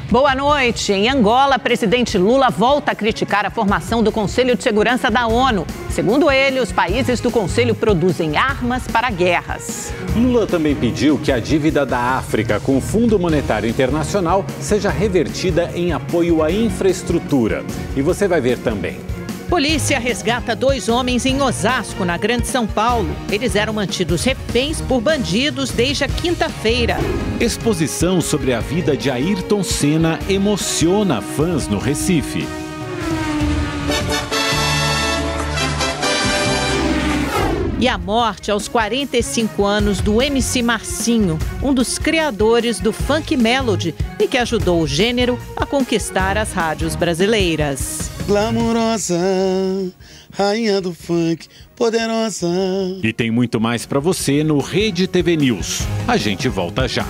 Boa noite. Em Angola, presidente Lula volta a criticar a formação do Conselho de Segurança da ONU. Segundo ele, os países do Conselho produzem armas para guerras. Lula também pediu que a dívida da África com o Fundo Monetário Internacional seja revertida em apoio à infraestrutura. E você vai ver também. Polícia resgata 2 homens em Osasco, na Grande São Paulo. Eles eram mantidos reféns por bandidos desde a quinta-feira. Exposição sobre a vida de Ayrton Senna emociona fãs no Recife. E a morte aos 45 anos do MC Marcinho, um dos criadores do funk melody e que ajudou o gênero a conquistar as rádios brasileiras. Glamurosa, rainha do funk, poderosa. E tem muito mais para você no Rede TV News. A gente volta já.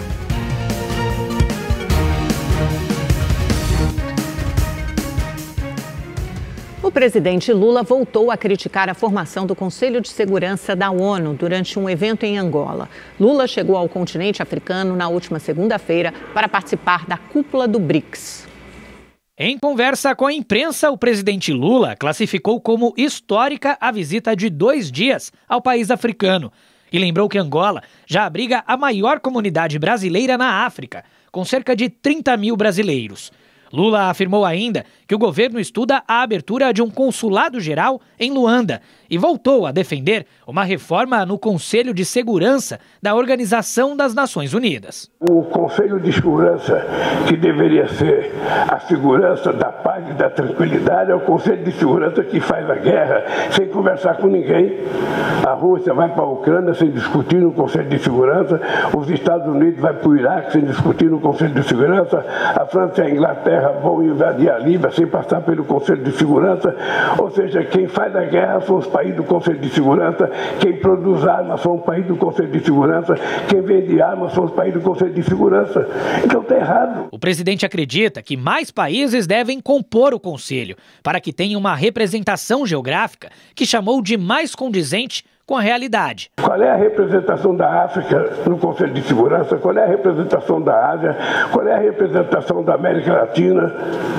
O presidente Lula voltou a criticar a formação do Conselho de Segurança da ONU durante um evento em Angola. Lula chegou ao continente africano na última segunda-feira para participar da cúpula do BRICS. Em conversa com a imprensa, o presidente Lula classificou como histórica a visita de 2 dias ao país africano e lembrou que Angola já abriga a maior comunidade brasileira na África, com cerca de 30 mil brasileiros. Lula afirmou ainda que o governo estuda a abertura de um consulado-geral em Luanda e voltou a defender uma reforma no Conselho de Segurança da Organização das Nações Unidas. O Conselho de Segurança, que deveria ser a segurança da paz e da tranquilidade, é o Conselho de Segurança que faz a guerra sem conversar com ninguém. A Rússia vai para a Ucrânia sem discutir no Conselho de Segurança, os Estados Unidos vai para o Iraque sem discutir no Conselho de Segurança, a França e a Inglaterra vão invadir a Líbia sem passar pelo Conselho de Segurança. Ou seja, quem faz a guerra são os países do Conselho de Segurança, quem produz armas são os países do Conselho de Segurança, quem vende armas são os países do Conselho de Segurança. Então está errado. O presidente acredita que mais países devem compor o Conselho para que tenha uma representação geográfica que chamou de mais condizente com a realidade. Qual é a representação da África no Conselho de Segurança? Qual é a representação da Ásia? Qual é a representação da América Latina?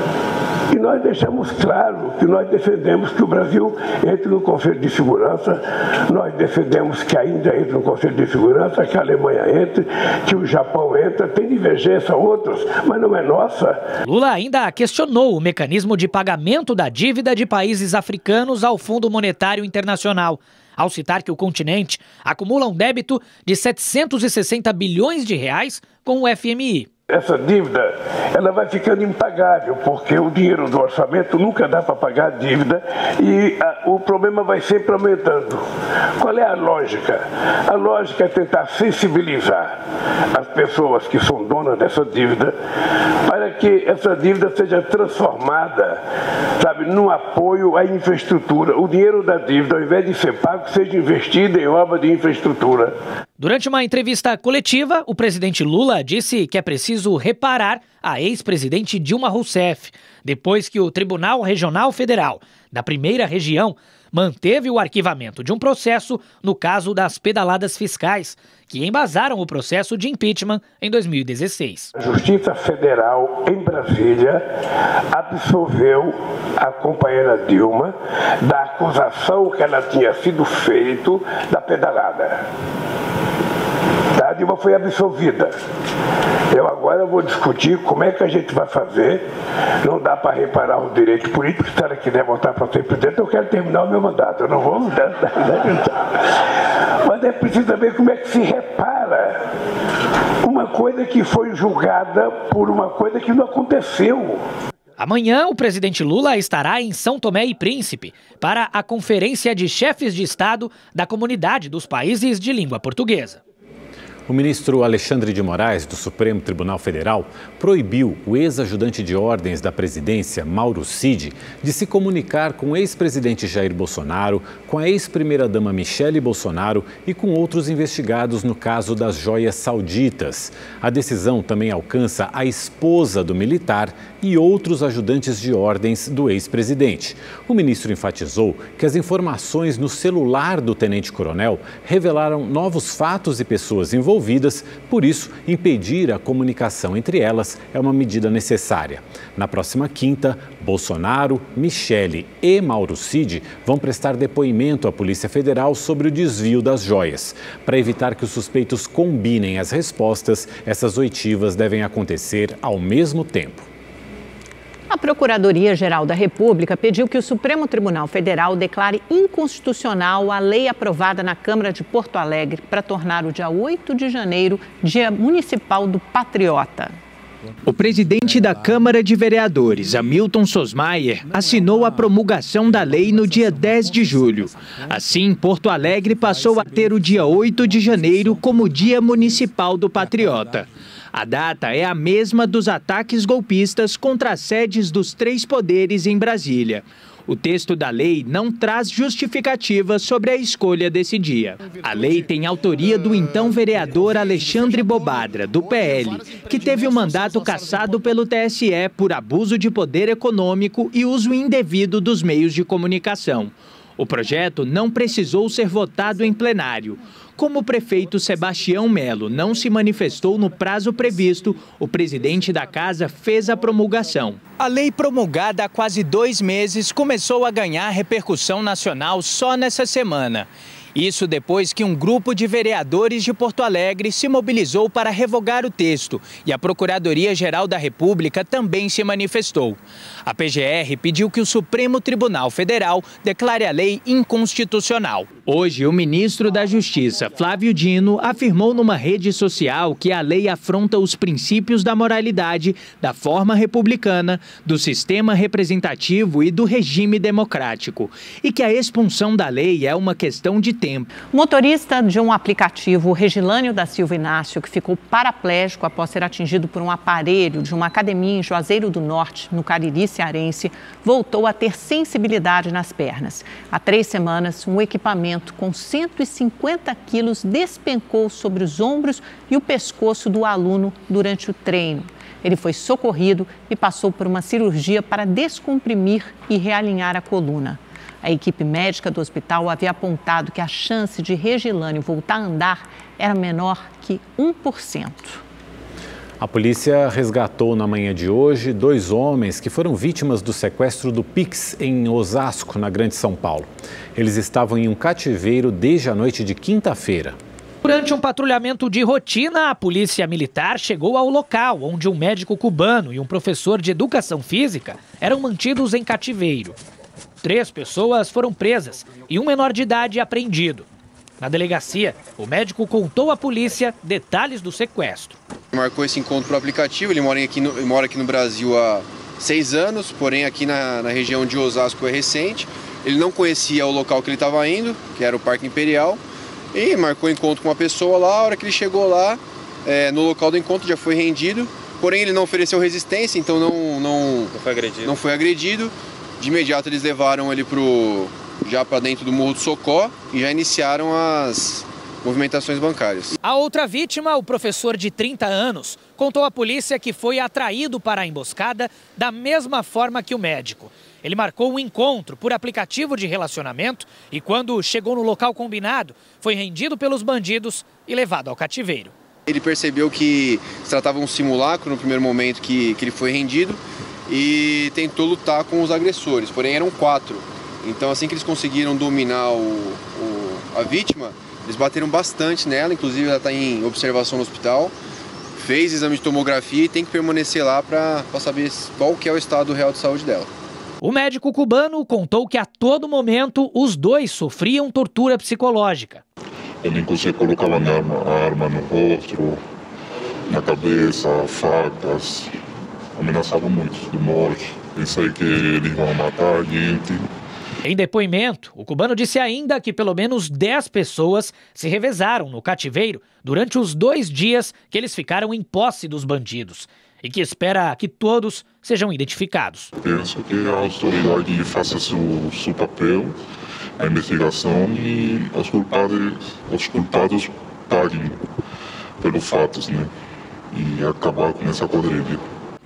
E nós deixamos claro que nós defendemos que o Brasil entre no Conselho de Segurança, nós defendemos que a Índia entre no Conselho de Segurança, que a Alemanha entre, que o Japão entre, tem divergência outros, mas não é nossa. Lula ainda questionou o mecanismo de pagamento da dívida de países africanos ao Fundo Monetário Internacional, ao citar que o continente acumula um débito de 760 bilhões de reais com o FMI. Essa dívida, ela vai ficando impagável, porque o dinheiro do orçamento nunca dá para pagar a dívida e o problema vai sempre aumentando. Qual é a lógica? A lógica é tentar sensibilizar as pessoas que são donas dessa dívida para que essa dívida seja transformada, sabe, num apoio à infraestrutura. O dinheiro da dívida, ao invés de ser pago, seja investido em obra de infraestrutura. Durante uma entrevista coletiva, o presidente Lula disse que é preciso reparar a ex-presidente Dilma Rousseff, depois que o Tribunal Regional Federal da Primeira Região manteve o arquivamento de um processo no caso das pedaladas fiscais, que embasaram o processo de impeachment em 2016. A Justiça Federal em Brasília absolveu a companheira Dilma da acusação que ela tinha sido feita da pedalada. A Dilma foi absolvida. Eu agora vou discutir como é que a gente vai fazer. Não dá para reparar os direitos políticos. Se ela quiser voltar para ser presidente, eu quero terminar o meu mandato. Eu não vou mudar. Mas é preciso saber como é que se repara uma coisa que foi julgada por uma coisa que não aconteceu. Amanhã, o presidente Lula estará em São Tomé e Príncipe para a Conferência de Chefes de Estado da Comunidade dos Países de Língua Portuguesa. O ministro Alexandre de Moraes, do Supremo Tribunal Federal, proibiu o ex-ajudante de ordens da presidência, Mauro Cid, de se comunicar com o ex-presidente Jair Bolsonaro, com a ex-primeira-dama Michele Bolsonaro e com outros investigados no caso das joias sauditas. A decisão também alcança a esposa do militar e outros ajudantes de ordens do ex-presidente. O ministro enfatizou que as informações no celular do tenente-coronel revelaram novos fatos e pessoas envolvidas envolvidas, por isso, impedir a comunicação entre elas é uma medida necessária. Na próxima quinta, Bolsonaro, Michele e Mauro Cid vão prestar depoimento à Polícia Federal sobre o desvio das joias. Para evitar que os suspeitos combinem as respostas, essas oitivas devem acontecer ao mesmo tempo. A Procuradoria-Geral da República pediu que o Supremo Tribunal Federal declare inconstitucional a lei aprovada na Câmara de Porto Alegre para tornar o dia 8 de janeiro Dia Municipal do Patriota. O presidente da Câmara de Vereadores, Hamilton Sosmaier, assinou a promulgação da lei no dia 10 de julho. Assim, Porto Alegre passou a ter o dia 8 de janeiro como Dia Municipal do Patriota. A data é a mesma dos ataques golpistas contra as sedes dos 3 poderes em Brasília. O texto da lei não traz justificativa sobre a escolha desse dia. A lei tem autoria do então vereador Alexandre Bobadra, do PL, que teve o mandato cassado pelo TSE por abuso de poder econômico e uso indevido dos meios de comunicação. O projeto não precisou ser votado em plenário. Como o prefeito Sebastião Melo não se manifestou no prazo previsto, o presidente da casa fez a promulgação. A lei promulgada há quase 2 meses começou a ganhar repercussão nacional só nessa semana. Isso depois que um grupo de vereadores de Porto Alegre se mobilizou para revogar o texto e a Procuradoria-Geral da República também se manifestou. A PGR pediu que o Supremo Tribunal Federal declare a lei inconstitucional. Hoje, o ministro da Justiça, Flávio Dino, afirmou numa rede social que a lei afronta os princípios da moralidade, da forma republicana, do sistema representativo e do regime democrático, e que a expulsão da lei é uma questão de tempo. Motorista de um aplicativo, Regilânio da Silva Inácio, que ficou paraplégico após ser atingido por um aparelho de uma academia em Juazeiro do Norte, no Cariri cearense, voltou a ter sensibilidade nas pernas. Há 3 semanas, um equipamento com 150 quilos despencou sobre os ombros e o pescoço do aluno durante o treino. Ele foi socorrido e passou por uma cirurgia para descomprimir e realinhar a coluna. A equipe médica do hospital havia apontado que a chance de Regilânio voltar a andar era menor que 1%. A polícia resgatou na manhã de hoje 2 homens que foram vítimas do sequestro do Pix em Osasco, na Grande São Paulo. Eles estavam em um cativeiro desde a noite de quinta-feira. Durante um patrulhamento de rotina, a polícia militar chegou ao local onde um médico cubano e um professor de educação física eram mantidos em cativeiro. 3 pessoas foram presas e um menor de idade apreendido. Na delegacia, o médico contou à polícia detalhes do sequestro. Marcou esse encontro por aplicativo, ele mora aqui no Brasil há 6 anos, porém aqui na região de Osasco é recente. Ele não conhecia o local que ele estava indo, que era o Parque Imperial, e marcou encontro com uma pessoa lá. A hora que ele chegou lá, no local do encontro já foi rendido, porém ele não ofereceu resistência, então não foi agredido. De imediato eles levaram ele já para dentro do Morro do Socó e já iniciaram as movimentações bancárias. A outra vítima, o professor de 30 anos, contou à polícia que foi atraído para a emboscada da mesma forma que o médico. Ele marcou um encontro por aplicativo de relacionamento e quando chegou no local combinado, foi rendido pelos bandidos e levado ao cativeiro. Ele percebeu que se tratava de um simulacro no primeiro momento que ele foi rendido e tentou lutar com os agressores, porém eram 4. Então assim que eles conseguiram dominar a vítima, eles bateram bastante nela, inclusive ela está em observação no hospital, fez exame de tomografia e tem que permanecer lá para saber qual que é o estado real de saúde dela. O médico cubano contou que a todo momento os 2 sofriam tortura psicológica. Ele inclusive colocava a arma no rosto, na cabeça, facas. Ameaçava muito de morte. Pensei que eles vão matar a gente. Em depoimento, o cubano disse ainda que pelo menos 10 pessoas se revezaram no cativeiro durante os 2 dias que eles ficaram em posse dos bandidos e que espera que todos sejam identificados. Penso que a autoridade faça seu papel, a investigação e os culpados paguem pelos fatos, né? E acabar com essa quadrilha.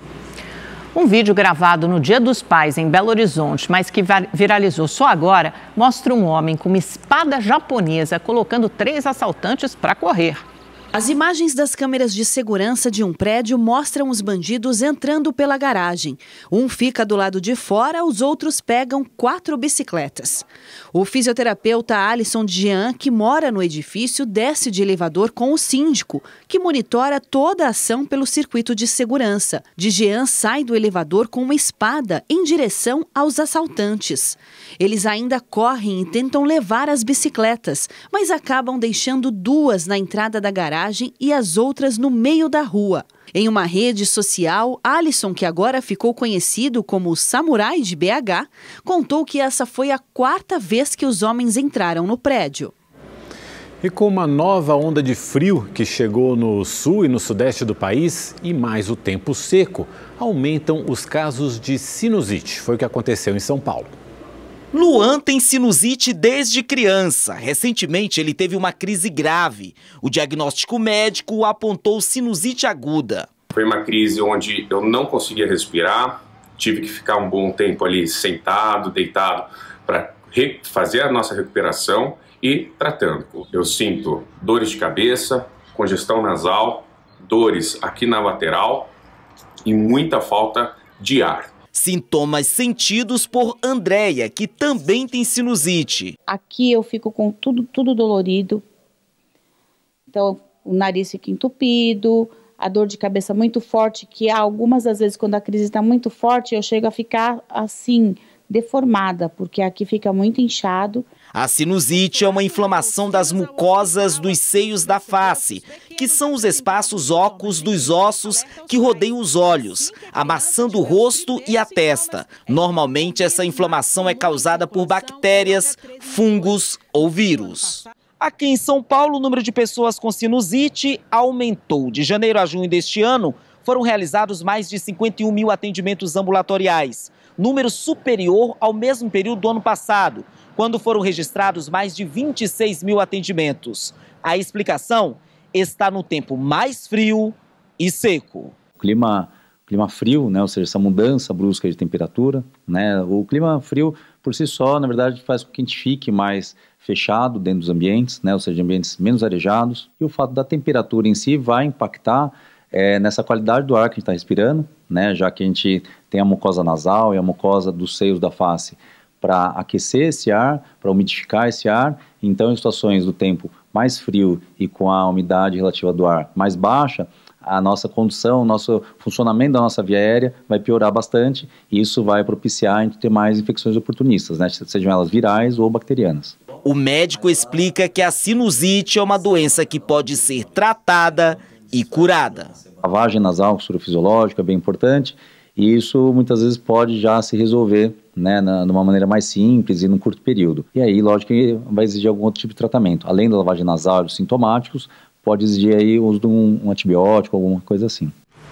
Um vídeo gravado no Dia dos Pais em Belo Horizonte, mas que viralizou só agora, mostra um homem com uma espada japonesa colocando 3 assaltantes para correr. As imagens das câmeras de segurança de um prédio mostram os bandidos entrando pela garagem. Um fica do lado de fora, os outros pegam 4 bicicletas. O fisioterapeuta Alisson Jean, que mora no edifício, desce de elevador com o síndico, que monitora toda a ação pelo circuito de segurança. Jean sai do elevador com uma espada em direção aos assaltantes. Eles ainda correm e tentam levar as bicicletas, mas acabam deixando 2 na entrada da garagem e as outras no meio da rua. Em uma rede social, Alisson, que agora ficou conhecido como o Samurai de BH, contou que essa foi a 4ª vez que os homens entraram no prédio. E com uma nova onda de frio que chegou no sul e no sudeste do país e mais o tempo seco, aumentam os casos de sinusite. Foi o que aconteceu em São Paulo. Luan tem sinusite desde criança. Recentemente, ele teve uma crise grave. O diagnóstico médico apontou sinusite aguda. Foi uma crise onde eu não conseguia respirar, tive que ficar um bom tempo ali sentado, deitado, para fazer a nossa recuperação e tratando. Eu sinto dores de cabeça, congestão nasal, dores aqui na lateral e muita falta de ar. Sintomas sentidos por Andréia, que também tem sinusite. Aqui eu fico com tudo dolorido. Então, o nariz fica entupido, a dor de cabeça muito forte, que algumas das vezes, quando a crise está muito forte, eu chego a ficar assim, deformada, porque aqui fica muito inchado. A sinusite é uma inflamação das mucosas dos seios da face, que são os espaços ocos dos ossos que rodeiam os olhos, amassando o rosto e a testa. Normalmente, essa inflamação é causada por bactérias, fungos ou vírus. Aqui em São Paulo, o número de pessoas com sinusite aumentou. De janeiro a junho deste ano, foram realizados mais de 51 mil atendimentos ambulatoriais, número superior ao mesmo período do ano passado, quando foram registrados mais de 26 mil atendimentos. A explicação está no tempo mais frio e seco. Clima frio, né? Ou seja, essa mudança brusca de temperatura, né? O clima frio, por si só, na verdade, faz com que a gente fique mais fechado dentro dos ambientes, né? Ou seja, ambientes menos arejados. E o fato da temperatura em si vai impactar nessa qualidade do ar que a gente está respirando, né? Já que a gente tem a mucosa nasal e a mucosa dos seios da face para aquecer esse ar, para umidificar esse ar. Então, em situações do tempo mais frio e com a umidade relativa do ar mais baixa, a nossa condução, o nosso funcionamento da nossa via aérea vai piorar bastante e isso vai propiciar a gente ter mais infecções oportunistas, né? Sejam elas virais ou bacterianas. O médico explica que a sinusite é uma doença que pode ser tratada e curada. A lavagem nasal, soro fisiológico é bem importante e isso muitas vezes pode já se resolver, né, de uma maneira mais simples e num curto período. E aí, lógico que vai exigir algum outro tipo de tratamento. Além da lavagem nasal e dos sintomáticos, pode exigir aí o uso de um antibiótico, alguma coisa assim.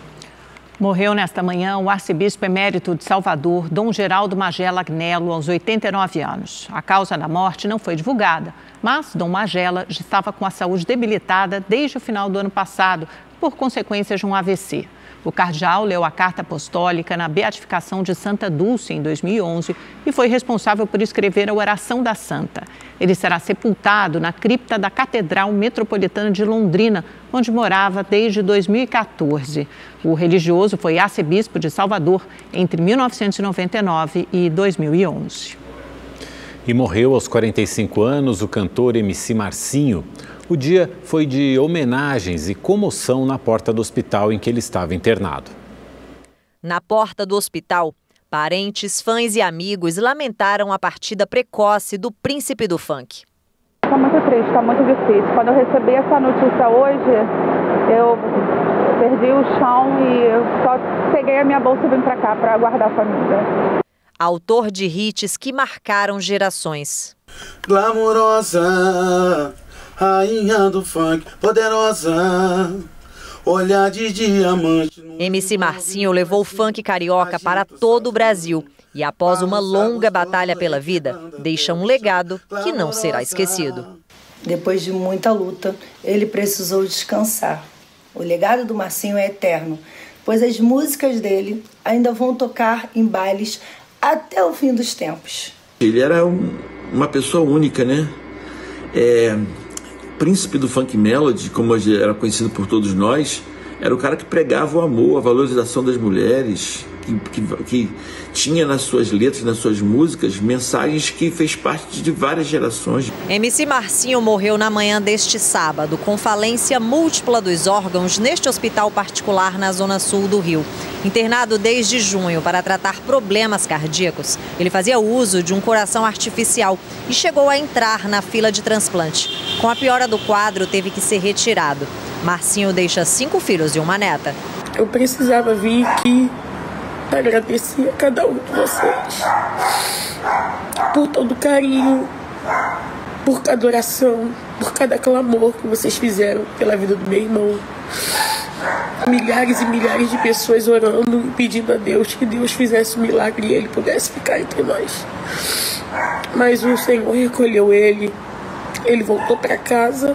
Morreu nesta manhã o arcebispo emérito de Salvador, Dom Geraldo Magela Agnello, aos 89 anos. A causa da morte não foi divulgada, mas Dom Magela já estava com a saúde debilitada desde o final do ano passado, por consequências de um AVC. O cardeal leu a carta apostólica na beatificação de Santa Dulce em 2011 e foi responsável por escrever a oração da santa. Ele será sepultado na cripta da Catedral Metropolitana de Londrina, onde morava desde 2014. O religioso foi arcebispo de Salvador entre 1999 e 2011. E morreu aos 45 anos o cantor MC Marcinho. O dia foi de homenagens e comoção na porta do hospital em que ele estava internado. Na porta do hospital, parentes, fãs e amigos lamentaram a partida precoce do príncipe do funk. Está muito triste, está muito difícil. Quando eu recebi essa notícia hoje, eu perdi o chão e eu só peguei a minha bolsa e vim para cá para aguardar a família. Autor de hits que marcaram gerações. Glamourosa, rainha do funk, poderosa, olhar de diamante. MC Marcinho levou o funk carioca para todo o Brasil e, após uma longa batalha pela vida, deixa um legado que não será esquecido. Depois de muita luta, ele precisou descansar. O legado do Marcinho é eterno, pois as músicas dele ainda vão tocar em bailes até o fim dos tempos. Ele era uma pessoa única, né? príncipe do funk melody, como era conhecido por todos nós, era o cara que pregava o amor, a valorização das mulheres, que tinha nas suas letras, nas suas músicas, mensagens que fez parte de várias gerações. MC Marcinho morreu na manhã deste sábado, com falência múltipla dos órgãos neste hospital particular na zona sul do Rio. Internado desde junho para tratar problemas cardíacos, ele fazia uso de um coração artificial e chegou a entrar na fila de transplante. Com a piora do quadro, teve que ser retirado. Marcinho deixa 5 filhos e uma neta. Eu precisava vir aqui para agradecer a cada um de vocês por todo o carinho, por cada oração, por cada clamor que vocês fizeram pela vida do meu irmão. Milhares e milhares de pessoas orando e pedindo a Deus que Deus fizesse um milagre e ele pudesse ficar entre nós. Mas o Senhor recolheu ele voltou para casa,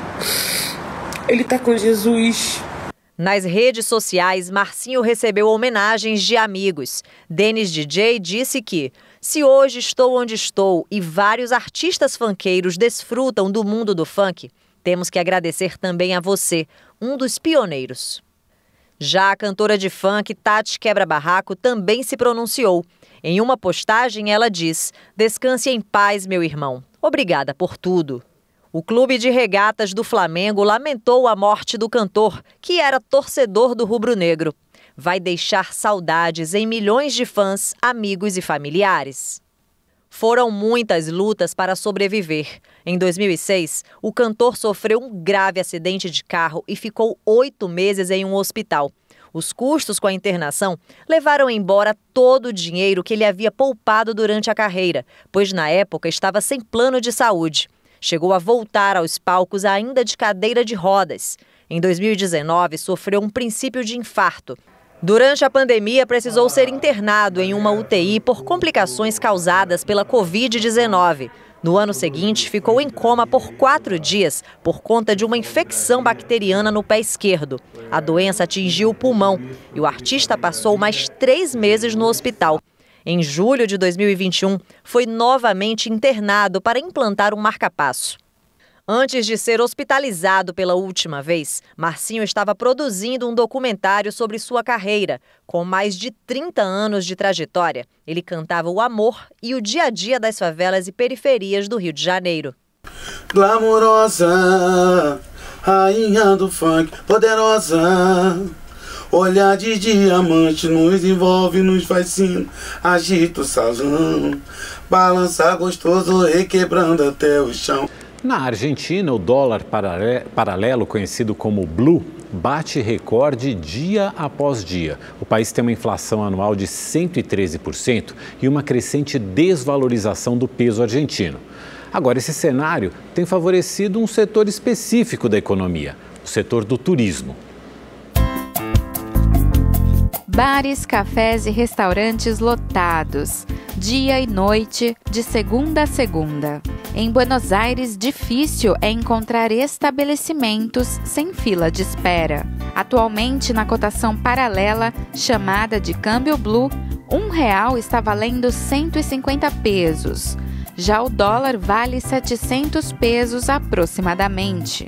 ele está com Jesus. Nas redes sociais, Marcinho recebeu homenagens de amigos. Denis DJ disse que, se hoje estou onde estou e vários artistas funkeiros desfrutam do mundo do funk, temos que agradecer também a você, um dos pioneiros. Já a cantora de funk, Tati Quebra-Barraco, também se pronunciou. Em uma postagem, ela diz: "Descanse em paz, meu irmão. Obrigada por tudo." O Clube de Regatas do Flamengo lamentou a morte do cantor, que era torcedor do rubro-negro. Vai deixar saudades em milhões de fãs, amigos e familiares. Foram muitas lutas para sobreviver. Em 2006, o cantor sofreu um grave acidente de carro e ficou 8 meses em um hospital. Os custos com a internação levaram embora todo o dinheiro que ele havia poupado durante a carreira, pois na época estava sem plano de saúde. Chegou a voltar aos palcos ainda de cadeira de rodas. Em 2019, sofreu um princípio de infarto. Durante a pandemia, precisou ser internado em uma UTI por complicações causadas pela Covid-19. No ano seguinte, ficou em coma por 4 dias por conta de uma infecção bacteriana no pé esquerdo. A doença atingiu o pulmão e o artista passou mais 3 meses no hospital. Em julho de 2021, foi novamente internado para implantar um marca-passo. Antes de ser hospitalizado pela última vez, Marcinho estava produzindo um documentário sobre sua carreira. Com mais de 30 anos de trajetória, ele cantava o amor e o dia a dia das favelas e periferias do Rio de Janeiro. Glamourosa, rainha do funk, poderosa. Olhar de diamante nos envolve, nos fascina, agita o salão, balança gostoso, requebrando até o chão. Na Argentina, o dólar paralelo, conhecido como Blue, bate recorde dia após dia. O país tem uma inflação anual de 113% e uma crescente desvalorização do peso argentino. Agora, esse cenário tem favorecido um setor específico da economia, o setor do turismo. Bares, cafés e restaurantes lotados, dia e noite, de segunda a segunda. Em Buenos Aires, difícil é encontrar estabelecimentos sem fila de espera. Atualmente, na cotação paralela, chamada de câmbio Blue, R$1 está valendo 150 pesos. Já o dólar vale 700 pesos aproximadamente.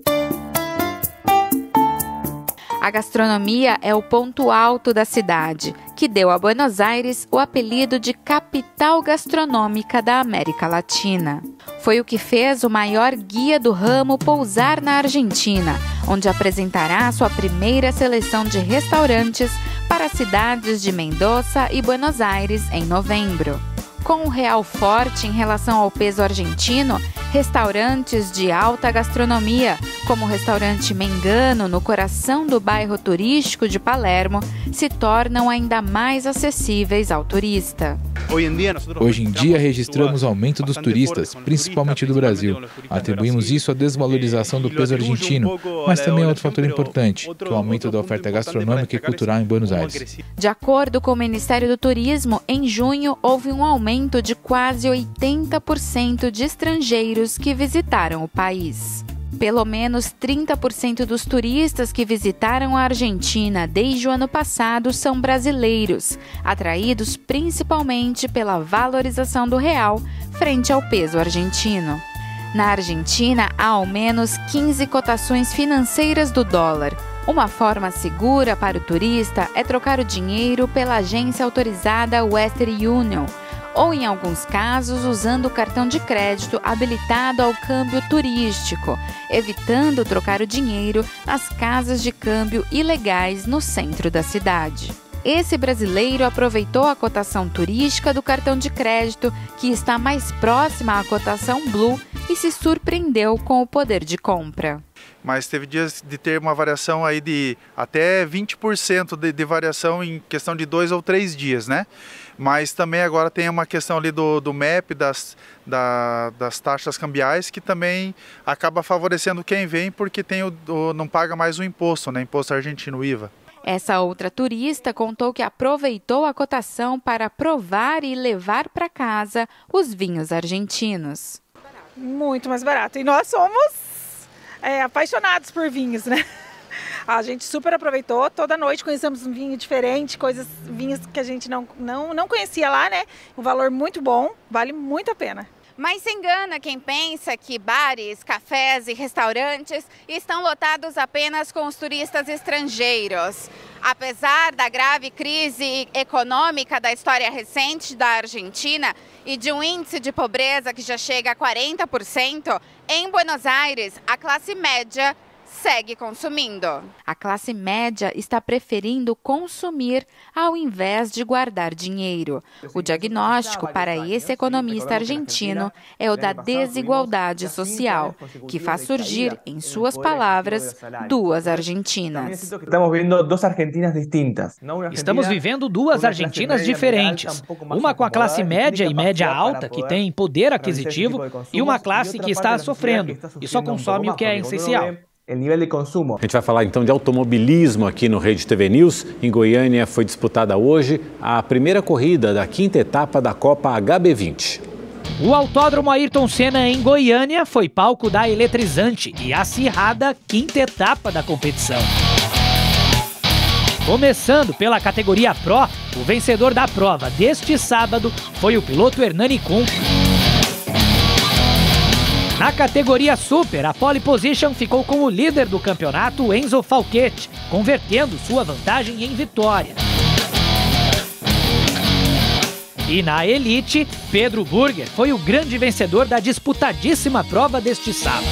A gastronomia é o ponto alto da cidade, que deu a Buenos Aires o apelido de capital gastronômica da América Latina. Foi o que fez o maior guia do ramo pousar na Argentina, onde apresentará sua primeira seleção de restaurantes para as cidades de Mendoza e Buenos Aires em novembro. Com o real forte em relação ao peso argentino, restaurantes de alta gastronomia, como o restaurante Mengano, no coração do bairro turístico de Palermo, se tornam ainda mais acessíveis ao turista. Hoje em dia, registramos aumento dos turistas, principalmente do Brasil. Atribuímos isso à desvalorização do peso argentino, mas também a outro fator importante, que é o aumento da oferta gastronômica e cultural em Buenos Aires. De acordo com o Ministério do Turismo, em junho houve um aumento de quase 80% de estrangeiros que visitaram o país. Pelo menos 30% dos turistas que visitaram a Argentina desde o ano passado são brasileiros, atraídos principalmente pela valorização do real frente ao peso argentino. Na Argentina, há ao menos 15 cotações financeiras do dólar. Uma forma segura para o turista é trocar o dinheiro pela agência autorizada Western Union, ou, em alguns casos, usando o cartão de crédito habilitado ao câmbio turístico, evitando trocar o dinheiro nas casas de câmbio ilegais no centro da cidade. Esse brasileiro aproveitou a cotação turística do cartão de crédito, que está mais próxima à cotação Blue, e se surpreendeu com o poder de compra. Mas teve dias de ter uma variação aí de até 20% de variação em questão de 2 ou 3 dias, né? Mas também agora tem uma questão ali do MEP, das taxas cambiais, que também acaba favorecendo quem vem, porque tem não paga mais o imposto, né? Imposto argentino, o IVA. Essa outra turista contou que aproveitou a cotação para provar e levar para casa os vinhos argentinos. Muito mais barato. E nós somos apaixonados por vinhos, né? A gente super aproveitou, toda noite conhecemos um vinho diferente, vinhos que a gente não conhecia lá, né? Um valor muito bom, vale muito a pena. Mas se engana quem pensa que bares, cafés e restaurantes estão lotados apenas com os turistas estrangeiros. Apesar da grave crise econômica da história recente da Argentina e de um índice de pobreza que já chega a 40%, em Buenos Aires, a classe média segue consumindo. A classe média está preferindo consumir ao invés de guardar dinheiro. O diagnóstico para esse economista argentino é o da desigualdade social, que faz surgir, em suas palavras, duas Argentinas. Estamos vivendo duas Argentinas diferentes. Uma com a classe média e média alta, que tem poder aquisitivo, e uma classe que está sofrendo e só consome o que é essencial. A gente vai falar então de automobilismo aqui no Rede TV News. Em Goiânia foi disputada hoje a primeira corrida da 5ª etapa da Copa HB20. O Autódromo Ayrton Senna em Goiânia foi palco da eletrizante e acirrada 5ª etapa da competição. Começando pela categoria Pro, o vencedor da prova deste sábado foi o piloto Hernani Kuhn. Na categoria Super, a pole position ficou com o líder do campeonato, Enzo Falquete, convertendo sua vantagem em vitória. E na Elite, Pedro Burger foi o grande vencedor da disputadíssima prova deste sábado.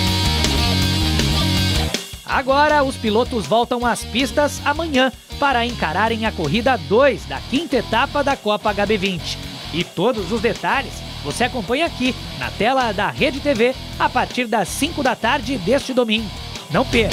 Agora, os pilotos voltam às pistas amanhã para encararem a corrida 2 da 5ª etapa da Copa HB20. E todos os detalhes você acompanha aqui na tela da Rede TV a partir das 5 da tarde deste domingo. Não perca!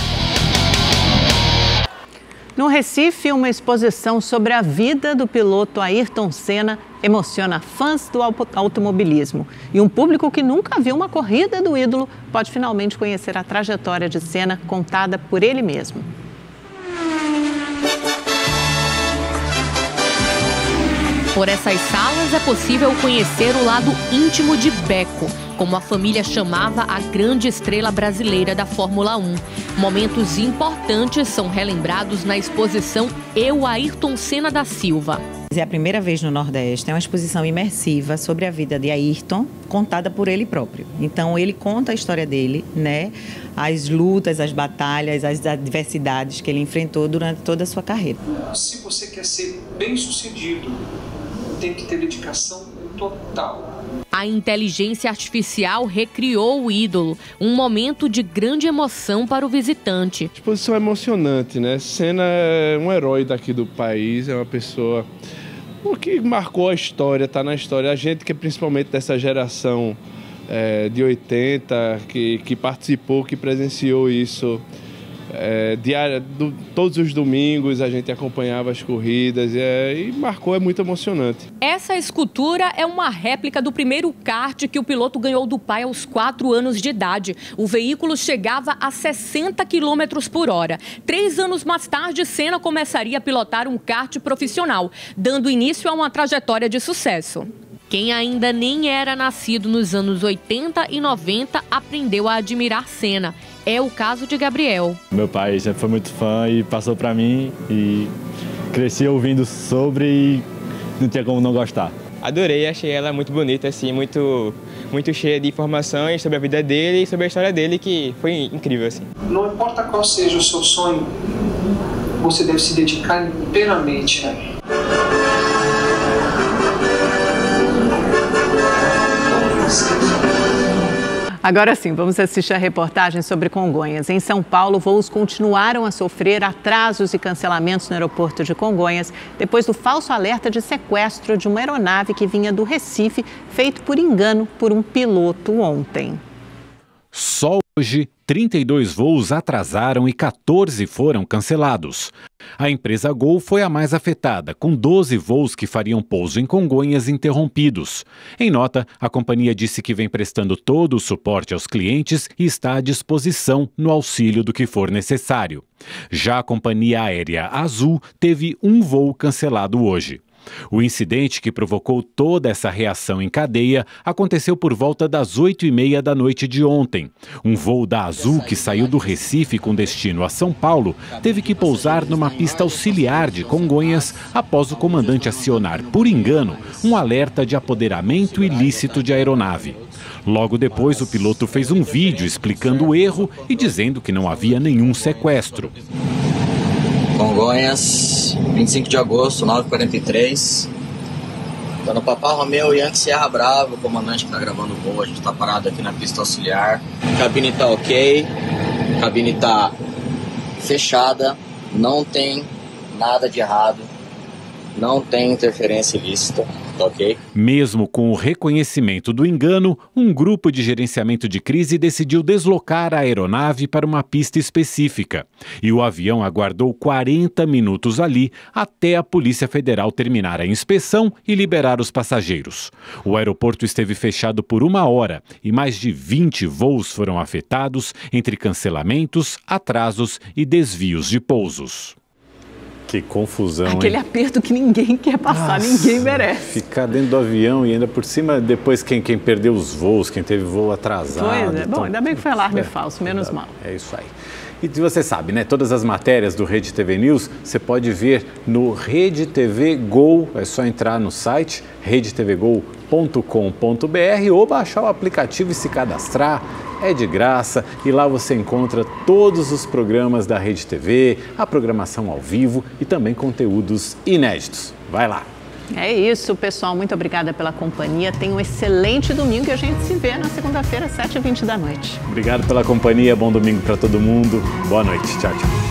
No Recife, uma exposição sobre a vida do piloto Ayrton Senna emociona fãs do automobilismo. E um público que nunca viu uma corrida do ídolo pode finalmente conhecer a trajetória de Senna contada por ele mesmo. Por essas salas é possível conhecer o lado íntimo de Beco, como a família chamava a grande estrela brasileira da Fórmula 1. Momentos importantes são relembrados na exposição Eu, Ayrton Senna da Silva. É a primeira vez no Nordeste, é uma exposição imersiva sobre a vida de Ayrton, contada por ele próprio. Então ele conta a história dele, né? As lutas, as batalhas, as adversidades que ele enfrentou durante toda a sua carreira. Se você quer ser bem-sucedido, tem que ter dedicação total. A inteligência artificial recriou o ídolo, um momento de grande emoção para o visitante. A exposição é emocionante, né? Senna é um herói daqui do país, é uma pessoa que marcou a história, está na história. A gente que é principalmente dessa geração de 80, que participou, que presenciou isso. Todos os domingos a gente acompanhava as corridas e marcou, é muito emocionante. Essa escultura é uma réplica do primeiro kart que o piloto ganhou do pai aos 4 anos de idade. O veículo chegava a 60 km por hora. 3 anos mais tarde, Senna começaria a pilotar um kart profissional, dando início a uma trajetória de sucesso. Quem ainda nem era nascido nos anos 80 e 90 aprendeu a admirar Senna. É o caso de Gabriel. Meu pai sempre foi muito fã e passou para mim e cresci ouvindo sobre e não tinha como não gostar. adorei, achei ela muito bonita, assim, muito cheia de informações sobre a vida dele e sobre a história dele, que foi incrível, assim. Não importa qual seja o seu sonho, você deve se dedicar inteiramente a ele. Agora sim, vamos assistir a reportagem sobre Congonhas. Em São Paulo, voos continuaram a sofrer atrasos e cancelamentos no aeroporto de Congonhas depois do falso alerta de sequestro de uma aeronave que vinha do Recife, feito por engano por um piloto ontem. Só hoje, 32 voos atrasaram e 14 foram cancelados. A empresa Gol foi a mais afetada, com 12 voos que fariam pouso em Congonhas interrompidos. Em nota, a companhia disse que vem prestando todo o suporte aos clientes e está à disposição no auxílio do que for necessário. Já a companhia aérea Azul teve um voo cancelado hoje. O incidente que provocou toda essa reação em cadeia aconteceu por volta das 8h30 da noite de ontem. Um voo da Azul que saiu do Recife com destino a São Paulo teve que pousar numa pista auxiliar de Congonhas após o comandante acionar, por engano, um alerta de apoderamento ilícito de aeronave. Logo depois, o piloto fez um vídeo explicando o erro e dizendo que não havia nenhum sequestro. Congonhas, 25 de agosto, 9h43. Tô no Papá Romeu e Yankee Sierra Bravo, o comandante que tá gravando o voo. A gente tá parado aqui na pista auxiliar. Cabine tá ok, cabine tá fechada, não tem nada de errado, não tem interferência ilícita. Okay. Mesmo com o reconhecimento do engano, um grupo de gerenciamento de crise decidiu deslocar a aeronave para uma pista específica. E o avião aguardou 40 minutos ali até a Polícia Federal terminar a inspeção e liberar os passageiros. O aeroporto esteve fechado por 1 hora e mais de 20 voos foram afetados entre cancelamentos, atrasos e desvios de pousos. Que confusão, Aquele aperto que ninguém quer passar, ninguém merece. Ficar dentro do avião e ainda por cima, depois quem perdeu os voos, quem teve voo atrasado. Pois é. Então, bom, ainda bem que foi alarme falso, menos mal. É isso aí. E você sabe, né? Todas as matérias do Rede TV News você pode ver no Rede TV Go. É só entrar no site redetvgo.com.br ou baixar o aplicativo e se cadastrar. É de graça e lá você encontra todos os programas da Rede TV, a programação ao vivo e também conteúdos inéditos. Vai lá! É isso, pessoal. Muito obrigada pela companhia. Tenha um excelente domingo e a gente se vê na segunda-feira, às 7h20 da noite. Obrigado pela companhia. Bom domingo para todo mundo. Boa noite. Tchau, tchau.